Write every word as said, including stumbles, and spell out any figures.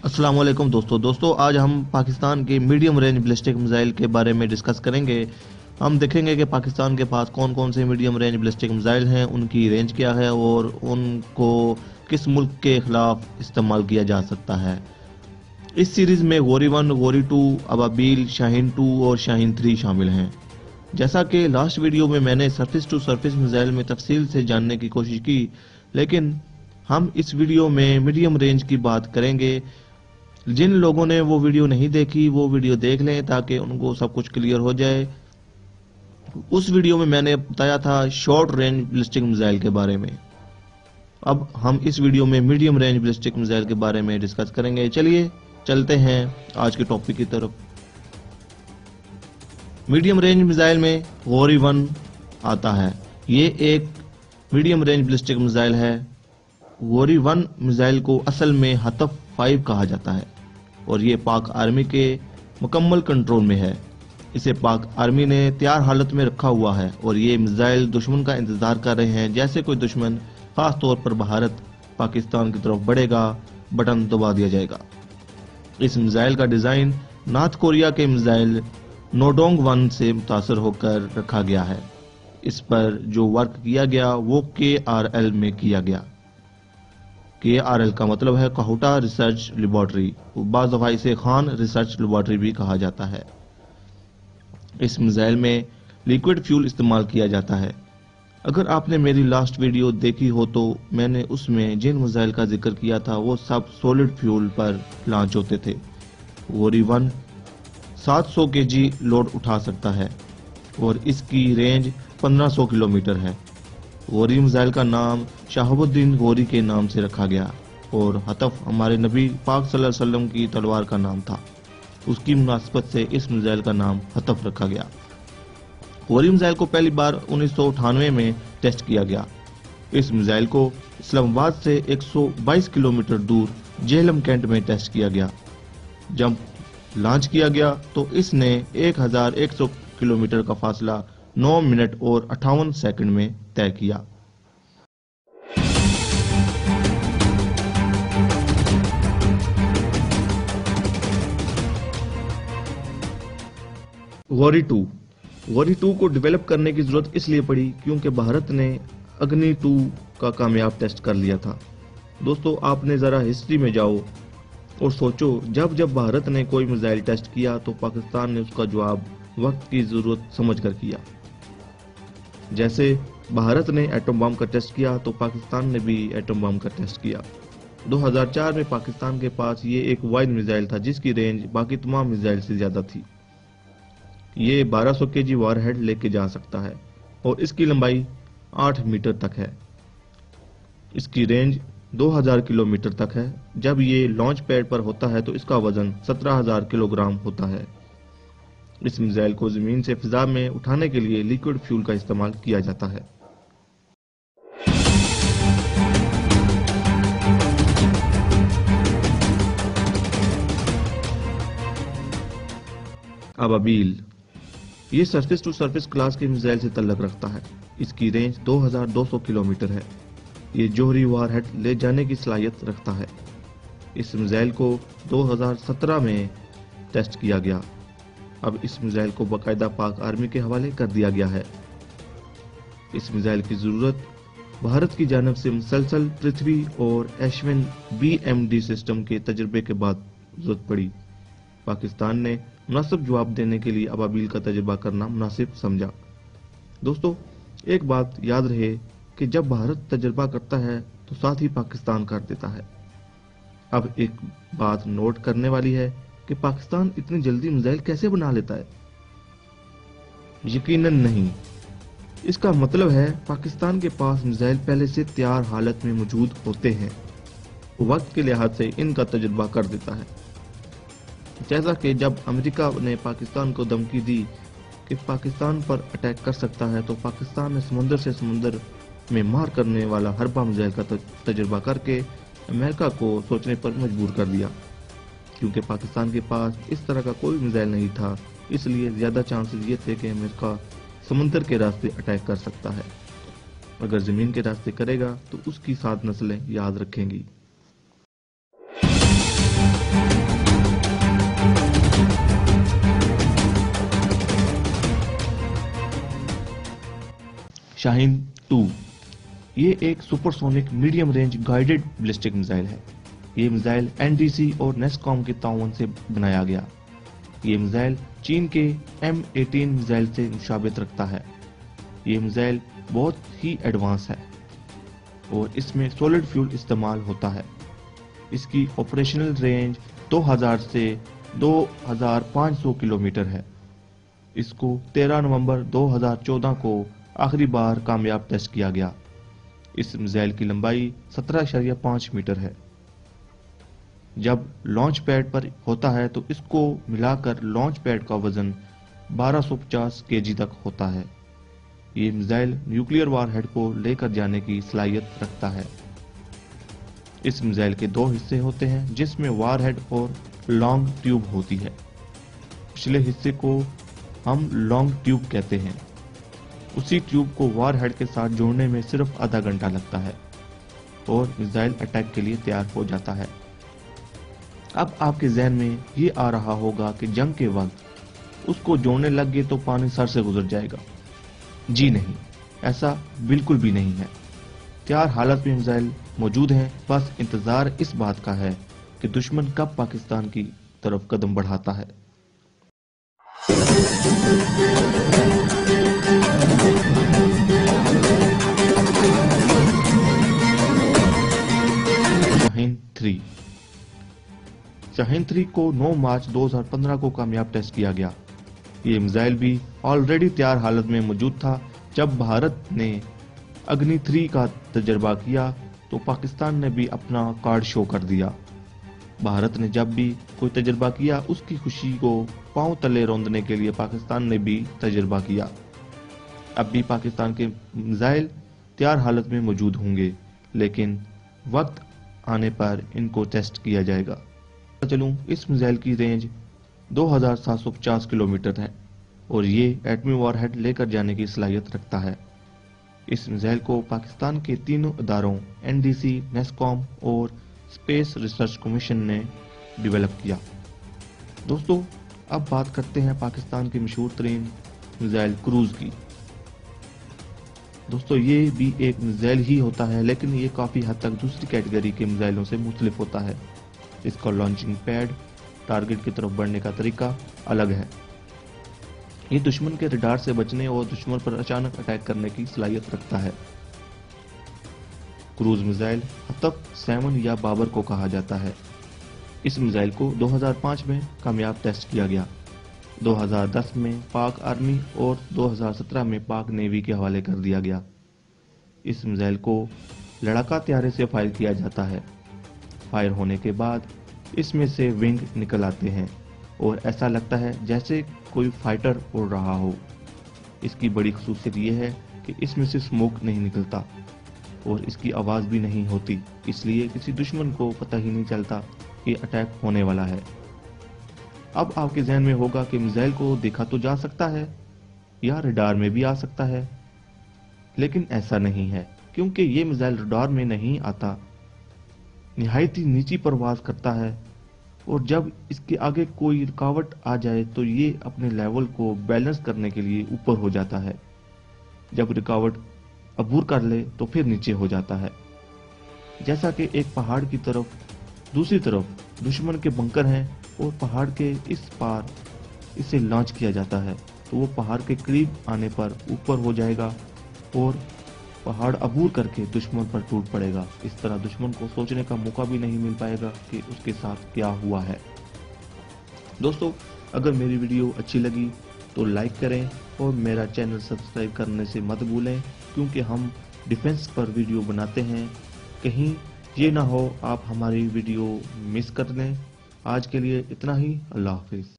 अस्सलाम वालेकुम दोस्तों दोस्तों आज हम पाकिस्तान के मीडियम रेंज बैलिस्टिक मिसाइल के बारे में डिस्कस करेंगे। हम देखेंगे कि पाकिस्तान के पास कौन कौन से मीडियम रेंज बैलिस्टिक मिसाइल हैं, उनकी रेंज क्या है और उनको किस मुल्क के खिलाफ इस्तेमाल किया जा सकता है। इस सीरीज में गोरी वन, गोरी टू, अबाबील, शाहीन टू और शाहीन थ्री शामिल हैं। जैसा कि लास्ट वीडियो में मैंने सरफेस टू सरफेस मिसाइल में तफसील से जानने की कोशिश की, लेकिन हम इस वीडियो में मीडियम रेंज की बात करेंगे। जिन लोगों ने वो वीडियो नहीं देखी वो वीडियो देख लें ताकि उनको सब कुछ क्लियर हो जाए। उस वीडियो में मैंने बताया था शॉर्ट रेंज बैलिस्टिक मिसाइल के बारे में। अब हम इस वीडियो में मीडियम रेंज बैलिस्टिक मिसाइल के बारे में डिस्कस करेंगे। चलिए चलते हैं आज के टॉपिक की तरफ। मीडियम रेंज मिसाइल में गोरी वन आता है। ये एक मीडियम रेंज बैलिस्टिक मिसाइल है। गोरी वन मिसाइल को असल में हतफ फाइव कहा जाता है और ये पाक आर्मी के मुकम्मल कंट्रोल में है। इसे पाक आर्मी ने तैयार हालत में रखा हुआ है और ये मिसाइल दुश्मन का इंतजार कर रहे हैं। जैसे कोई दुश्मन खास तौर पर भारत पाकिस्तान की तरफ बढ़ेगा, बटन दबा दिया जाएगा। इस मिसाइल का डिजाइन नॉर्थ कोरिया के मिसाइल नोडोंग वन से मुतासर होकर रखा गया है। इस पर जो वर्क किया गया वो के आर एल में किया गया। के आर एल का मतलब है काहुटा रिसर्च लेबोरेटरी, बाज़ दफा इसे खान रिसर्च लेबोरेटरी भी कहा जाता है। इस मिसाइल में लिक्विड फ्यूल इस्तेमाल किया जाता है। अगर आपने मेरी लास्ट वीडियो देखी हो तो मैंने उसमें जिन मिसाइल का जिक्र किया था वो सब सॉलिड फ्यूल पर लॉन्च होते थे। गोरी वन सात सौ केजी लोड उठा सकता है और इसकी रेंज पंद्रह सौ किलोमीटर है। गोरी मिसाइल का नाम शहाबुद्दीन गोरी के नाम से रखा गया और हतफ हमारे नबी पाक सल्लल्लाहु अलैहि वसल्लम की तलवार का नाम था। उसकी मुनासिबत से इस मिसाइल का नाम हतफ रखा गया। गोरी मिसाइल को पहली बार उन्नीस सौ अठानवे में टेस्ट किया गया। इस मिसाइल को इस्लामाबाद से एक सौ बाईस किलोमीटर दूर जेहलम कैंट में टेस्ट किया गया। जब लॉन्च किया गया तो इसने एक हज़ार एक सौ किलोमीटर का फासला नौ मिनट और अट्ठावन सेकंड में तय किया। गोरी टू गोरी टू को डेवलप करने की जरूरत इसलिए पड़ी क्योंकि भारत ने अग्नि टू का कामयाब टेस्ट कर लिया था। दोस्तों, आपने जरा हिस्ट्री में जाओ और सोचो, जब जब भारत ने कोई मिसाइल टेस्ट किया तो पाकिस्तान ने उसका जवाब वक्त की जरूरत समझकर किया। जैसे भारत ने एटम बम का टेस्ट किया तो पाकिस्तान ने भी एटम बम का टेस्ट किया। दो हज़ार चार में पाकिस्तान के पास ये एक वाइड मिसाइल था जिसकी रेंज बाकी तमाम मिसाइल से ज्यादा थी। ये बारह सौ केजी वारहेड लेके जा सकता है और इसकी लंबाई आठ मीटर तक है। इसकी रेंज दो हज़ार किलोमीटर तक है। जब ये लॉन्च पैड पर होता है तो इसका वजन सत्रह हज़ार किलोग्राम होता है। इस मिसाइल को जमीन से फिजा में उठाने के लिए लिक्विड फ्यूल का इस्तेमाल किया जाता है। अबाबील ये सरफेस टू सरफेस क्लास के मिसाइल से तल्लक रखता है। इसकी रेंज दो हज़ार दो सौ किलोमीटर है। ये जोहरी वारहेड ले जाने की सलाहियत रखता है। इस मिसाइल को दो हज़ार सत्रह में टेस्ट किया गया। अब इस मिसाइल को बाकायदा पाक आर्मी के हवाले कर दिया गया है। इस मिसाइल की जरूरत भारत की जानिब से मुसलसल पृथ्वी और Ashwin B M D system के तजर्बे के बाद जरूरत पड़ी। पाकिस्तान ने मुनासिब जवाब देने के लिए अबाबील का तजर्बा करना मुनासिब समझा। दोस्तों, एक बात याद रहे कि जब भारत तजर्बा करता है तो साथ ही पाकिस्तान कर देता है। अब एक बात नोट करने वाली है कि पाकिस्तान इतनी जल्दी मिसाइल कैसे बना लेता है। यकीनन नहीं। इसका मतलब है पाकिस्तान के पास मिसाइल पहले से तैयार हालत में मौजूद होते हैं। वक्त के लिहाज से इनका तजुर्बा कर देता है। जैसा कि जब अमेरिका ने पाकिस्तान को धमकी दी कि पाकिस्तान पर अटैक कर सकता है तो पाकिस्तान ने समुद्र से समुद्र में मार करने वाला हरबा मिसाइल का तजुर्बा करके अमेरिका को सोचने पर मजबूर कर दिया। क्योंकि पाकिस्तान के पास इस तरह का कोई मिसाइल नहीं था, इसलिए ज्यादा चांसेस ये थे कि अमेरिका समुद्र के रास्ते अटैक कर सकता है। अगर जमीन के रास्ते करेगा तो उसकी सात नस्लें याद रखेंगी। शाहीन टू, ये एक supersonic medium range guided ballistic missile है। ये मिसाइल एनडीसी और नेस्कॉम के ताउन से बनाया गया। ये मिसाइल चीन के एम अठारह मिसाइल से मुशाबित रखता है। ये मिसाइल बहुत ही एडवांस है और इसमें सॉलिड फ्यूल इस्तेमाल होता है। इसकी ऑपरेशनल रेंज दो हज़ार से दो हज़ार पाँच सौ किलोमीटर है। इसको तेरह नवंबर दो हज़ार चौदह को आखिरी बार कामयाब टेस्ट किया गया। इस मिसाइल की लंबाई सत्रह दशमलव पाँच मीटर है। जब लॉन्च पैड पर होता है तो इसको मिलाकर लॉन्च पैड का वजन बारह सौ पचास केजी तक होता है। ये मिसाइल न्यूक्लियर वारहेड को लेकर जाने की सलाहियत रखता है। इस मिसाइल के दो हिस्से होते हैं जिसमें वारहेड और लॉन्ग ट्यूब होती है। पिछले हिस्से को हम लॉन्ग ट्यूब कहते हैं। उसी ट्यूब को वारहेड के साथ जोड़ने में सिर्फ आधा घंटा लगता है और मिसाइल अटैक के लिए तैयार हो जाता है। अब आपके जहन में ये आ रहा होगा कि जंग के वक्त उसको जोड़ने लग गए तो पानी सर से गुजर जाएगा। जी नहीं, ऐसा बिल्कुल भी नहीं है। तैयार हालत में मिसाइल मौजूद हैं, बस इंतजार इस बात का है कि दुश्मन कब पाकिस्तान की तरफ कदम बढ़ाता है। शाहीन थ्री शाहीन थ्री को नौ मार्च दो हज़ार पंद्रह को कामयाब टेस्ट किया गया। ये मिसाइल भी ऑलरेडी तैयार हालत में मौजूद था। जब भारत ने अग्नि थ्री का तजर्बा किया तो पाकिस्तान ने भी अपना कार्ड शो कर दिया। भारत ने जब भी कोई तजर्बा किया उसकी खुशी को पांव तले रौंदने के लिए पाकिस्तान ने भी तजर्बा किया। अब भी पाकिस्तान के मिसाइल तैयार हालत में मौजूद होंगे, लेकिन वक्त आने पर इनको टेस्ट किया जाएगा। चलूं, इस मिसाइल की रेंज दो हज़ार सात सौ पचास किलोमीटर है और ये एटमी वॉरहेड लेकर जाने की सलाहियत रखता है। इस मिसाइल को पाकिस्तान के तीनों इदारों एनडीसी, नेस्कॉम और स्पेस रिसर्च कमीशन ने डेवलप किया। दोस्तों, अब बात करते हैं पाकिस्तान की मशहूर तरीन मिसाइल क्रूज की। दोस्तों, ये भी एक मिसाइल ही होता है, लेकिन ये काफ़ी हद तक दूसरी कैटेगरी के मिसाइलों से मुख्तलिफ होता है। इसका लॉन्चिंग पैड, टारगेट की तरफ बढ़ने का तरीका अलग है। ये दुश्मन के रडार से बचने और दुश्मन पर अचानक अटैक करने की सलाहियत रखता है। क्रूज मिसाइल हतफ सेवन या बाबर को कहा जाता है। इस मिसाइल को दो हज़ार पाँच में कामयाब टेस्ट किया गया। दो हज़ार दस में पाक आर्मी और दो हज़ार सत्रह में पाक नेवी के हवाले कर दिया गया। इस मिसाइल को लड़ाका त्यारे से फायर किया जाता है। फायर होने के बाद इसमें से विंग निकल आते हैं और ऐसा लगता है जैसे कोई फाइटर उड़ रहा हो। इसकी बड़ी खसूसियत यह है कि इसमें से स्मोक नहीं निकलता और इसकी आवाज़ भी नहीं होती, इसलिए किसी दुश्मन को पता ही नहीं चलता कि अटैक होने वाला है। अब आपके जहन में होगा कि मिसाइल को देखा तो जा सकता है या रडार में भी आ सकता है, लेकिन ऐसा नहीं है, क्योंकि ये मिसाइल रडार में नहीं आता। निहायत ही नीची परवाज करता है और जब इसके आगे कोई रुकावट आ जाए तो ये अपने लेवल को बैलेंस करने के लिए ऊपर हो जाता है। जब रुकावट अबूर कर ले तो फिर नीचे हो जाता है। जैसा कि एक पहाड़ की तरफ दूसरी तरफ दुश्मन के बंकर हैं और पहाड़ के इस पार इसे लॉन्च किया जाता है, तो वो पहाड़ के करीब आने पर ऊपर हो जाएगा और पहाड़ अबूर करके दुश्मन पर टूट पड़ेगा। इस तरह दुश्मन को सोचने का मौका भी नहीं मिल पाएगा कि उसके साथ क्या हुआ है। दोस्तों, अगर मेरी वीडियो अच्छी लगी तो लाइक करें और मेरा चैनल सब्सक्राइब करने से मत भूलें, क्योंकि हम डिफेंस पर वीडियो बनाते हैं। कहीं ये ना हो आप हमारी वीडियो मिस कर दें। आज के लिए इतना ही। अल्लाह हाफिज।